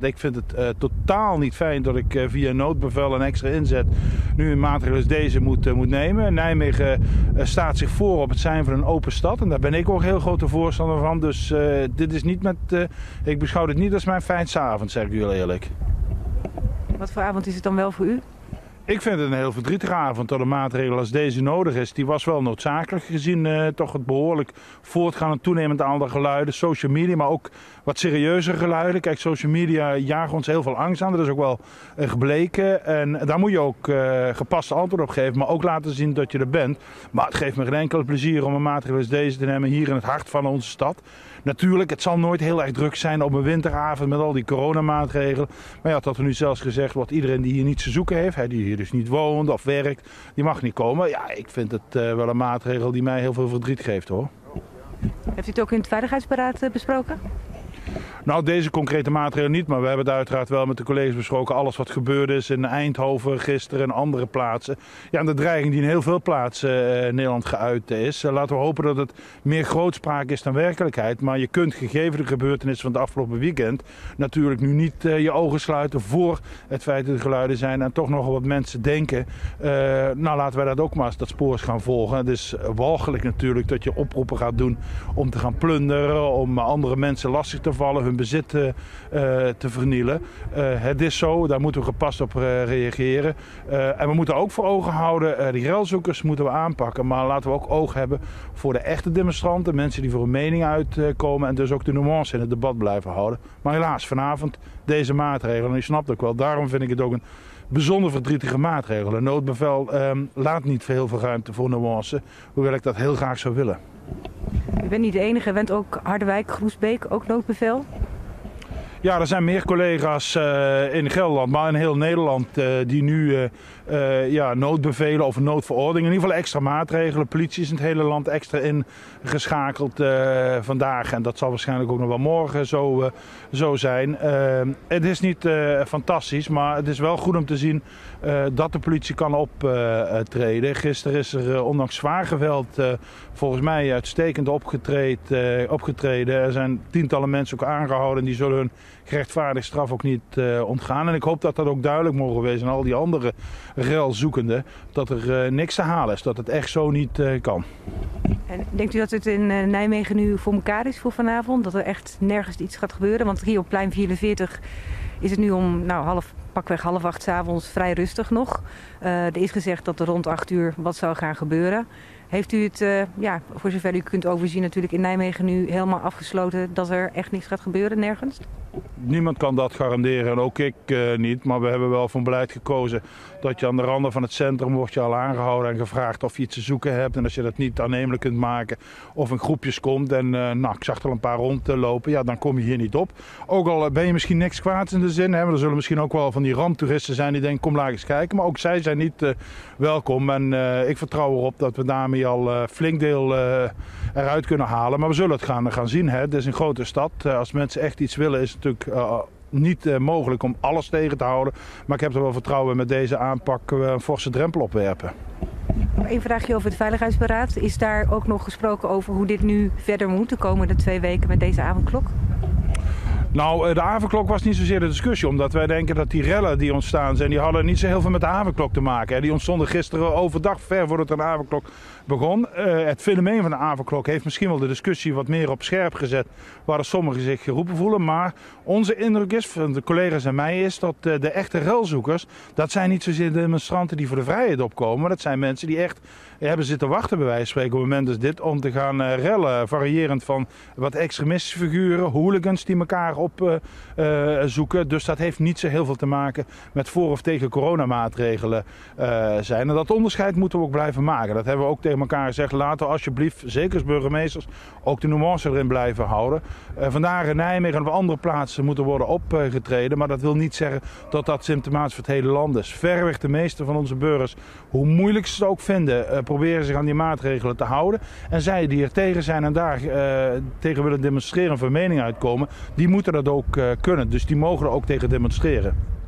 Ik vind het totaal niet fijn dat ik via noodbevel en extra inzet nu een maatregel als deze moet nemen. Nijmegen staat zich voor op het zijn van een open stad en daar ben ik ook heel grote voorstander van. Dus dit is niet ik beschouw dit niet als mijn fijnste avond, zeg ik u heel eerlijk. Wat voor avond is het dan wel voor u? Ik vind het een heel verdrietige avond dat een maatregel als deze nodig is. Die was wel noodzakelijk gezien toch het behoorlijk voortgaan en toenemend aantal geluiden. Social media, maar ook wat serieuzer geluiden. Kijk, social media jagen ons heel veel angst aan. Dat is ook wel gebleken. En daar moet je ook gepaste antwoord op geven. Maar ook laten zien dat je er bent. Maar het geeft me geen enkel plezier om een maatregel als deze te nemen hier in het hart van onze stad. Natuurlijk, het zal nooit heel erg druk zijn op een winteravond met al die coronamaatregelen. Maar ja, dat er nu zelfs gezegd wordt, iedereen die hier niets te zoeken heeft, die hier dus niet woont of werkt, die mag niet komen. Ja, ik vind het wel een maatregel die mij heel veel verdriet geeft, hoor. Heeft u het ook in het Veiligheidsberaad besproken? Nou, deze concrete maatregelen niet, maar we hebben het uiteraard wel met de collega's besproken. Alles wat gebeurd is in Eindhoven gisteren en andere plaatsen. Ja, en de dreiging die in heel veel plaatsen in Nederland geuit is. Laten we hopen dat het meer grootspraak is dan werkelijkheid. Maar je kunt gegeven de gebeurtenissen van het afgelopen weekend natuurlijk nu niet je ogen sluiten voor het feit dat er geluiden zijn. En toch nogal wat mensen denken, nou laten wij dat ook maar eens dat spoor gaan volgen. Het is walgelijk natuurlijk dat je oproepen gaat doen om te gaan plunderen, om andere mensen lastig te vallen, hun bezit te vernielen. Het is zo, daar moeten we gepast op reageren. En we moeten ook voor ogen houden, die relzoekers moeten we aanpakken. Maar laten we ook oog hebben voor de echte demonstranten. Mensen die voor hun mening uitkomen en dus ook de nuance in het debat blijven houden. Maar helaas, vanavond deze maatregelen. En u snapt ook wel, daarom vind ik het ook een bijzonder verdrietige maatregel. Een noodbevel laat niet heel veel ruimte voor nuance, hoewel ik dat heel graag zou willen. U bent niet de enige, bent ook Harderwijk, Groesbeek, ook noodbevel? Ja, er zijn meer collega's in Gelderland, maar in heel Nederland die nu noodbevelen of noodverordeningen, in ieder geval extra maatregelen. Politie is in het hele land extra ingeschakeld vandaag en dat zal waarschijnlijk ook nog wel morgen zo zijn. Het is niet fantastisch, maar het is wel goed om te zien dat de politie kan optreden. Gisteren is er ondanks zwaar geweld volgens mij uitstekend opgetreden. Er zijn tientallen mensen ook aangehouden en die zullen hun gerechtvaardigde straf ook niet ontgaan. En ik hoop dat dat ook duidelijk mogen wezen aan al die andere relzoekenden, dat er niks te halen is, dat het echt zo niet kan. En denkt u dat het in Nijmegen nu voor elkaar is voor vanavond? Dat er echt nergens iets gaat gebeuren? Want hier op plein 44 is het nu om pakweg 7:30 s'avonds vrij rustig nog. Er is gezegd dat er rond 8 uur wat zou gaan gebeuren. Heeft u het, voor zover u kunt overzien, natuurlijk in Nijmegen nu helemaal afgesloten dat er echt niks gaat gebeuren, nergens? Niemand kan dat garanderen en ook ik niet. Maar we hebben wel van beleid gekozen dat je aan de randen van het centrum wordt je al aangehouden en gevraagd of je iets te zoeken hebt. En als je dat niet aannemelijk kunt maken of in groepjes komt en ik zag er al een paar rondlopen, ja, dan kom je hier niet op. Ook al ben je misschien niks kwaads in de zin, hè, maar er zullen misschien ook wel van die ramptoeristen zijn die denken kom laat eens kijken. Maar ook zij zijn niet welkom en ik vertrouw erop dat we daarmee al flink deel eruit kunnen halen. Maar we zullen het gaan zien. Hè. Het is een grote stad. Als mensen echt iets willen is het natuurlijk niet mogelijk om alles tegen te houden. Maar ik heb er wel vertrouwen in met deze aanpak een forse drempel opwerpen. Eén vraagje over het Veiligheidsberaad. Is daar ook nog gesproken over hoe dit nu verder moet de komende 2 weken met deze avondklok? Nou, de avondklok was niet zozeer de discussie, omdat wij denken dat die rellen die ontstaan zijn, die hadden niet zo heel veel met de avondklok te maken. Die ontstonden gisteren overdag, ver voordat de avondklok begon. Het fenomeen van de avondklok heeft misschien wel de discussie wat meer op scherp gezet, waar er sommigen zich geroepen voelen. Maar onze indruk is, van de collega's en mij, is dat de echte relzoekers, dat zijn niet zozeer de demonstranten die voor de vrijheid opkomen, maar dat zijn mensen die echt hebben zitten wachten, bij wijze van spreken, op een moment als dit, om te gaan rellen. Variërend van wat extremistische figuren, hooligans die elkaar opzoeken. Dus dat heeft niet zo heel veel te maken met voor of tegen coronamaatregelen zijn. En dat onderscheid moeten we ook blijven maken. Dat hebben we ook tegen elkaar gezegd. Laten we alsjeblieft, zeker als burgemeesters, ook de nuance erin blijven houden. Vandaag in Nijmegen en op andere plaatsen moeten worden opgetreden. Maar dat wil niet zeggen dat dat symptomatisch voor het hele land is. Verreweg de meeste van onze burgers, hoe moeilijk ze het ook vinden, proberen zich aan die maatregelen te houden. En zij die er tegen zijn en daar tegen willen demonstreren of een mening uitkomen, die moeten dat ook kunnen. Dus die mogen er ook tegen demonstreren.